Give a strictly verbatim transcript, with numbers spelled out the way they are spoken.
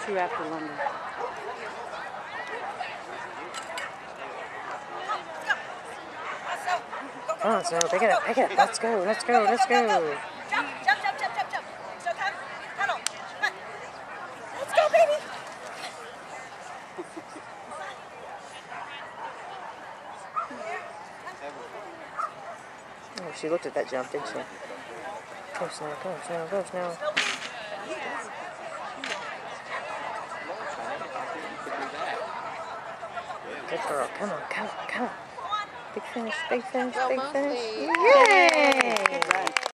Two after London. Come on, Snow, pick it up, pick it up. Let's go, let's go, let's go. Jump, jump, jump, jump, jump, jump. So come, tunnel. Come on. Let's go, baby. Oh, she looked at that jump, didn't she? Go, Snow, go, Snow, go, Snow. Good girl, come on, come on, come on. Big finish, big finish, big finish. Yay!